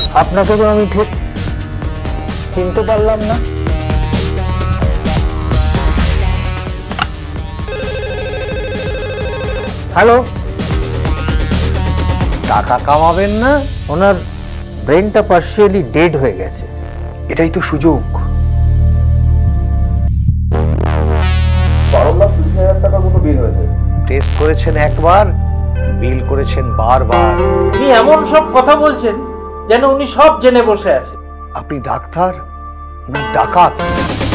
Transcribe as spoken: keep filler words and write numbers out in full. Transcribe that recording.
আপনাকে তো আমি ঠিক চিনতে পারলাম না। হ্যালো, টাকা কামাবেন না? ওনার ব্রেনটা পার্শিয়ালি ডেড হয়ে গেছে। এটাই তো সুযোগ। বারো লাখ তিরিশ হাজার টাকার মতো বিল হয়েছে। টেস্ট করেছেন একবার, বিল করেছেন বারবার। আপনি এমন সব কথা বলছেন যেন উনি সব জেনে বসে আছে। আপনি ডাক্তার না ডাকাত?